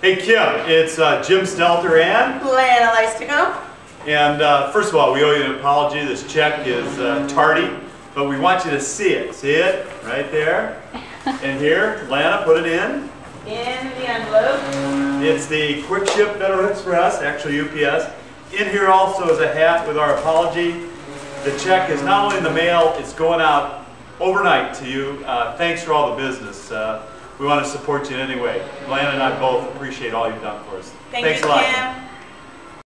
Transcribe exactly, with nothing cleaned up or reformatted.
Hey Kim, it's uh, Jim Stelter and Lana Leistico. And uh, first of all, we owe you an apology. This check is uh, tardy, but we want you to see it. See it? Right there. And here, Lana, put it in. In the envelope. It's the Quick Ship Federal Express, actually U P S. In here also is a hat with our apology. The check is not only in the mail, it's going out overnight to you. Uh, thanks for all the business. Uh, we want to support you in any way. Lana and I both appreciate all you've done for us. Thank Thanks you, a lot. Kim.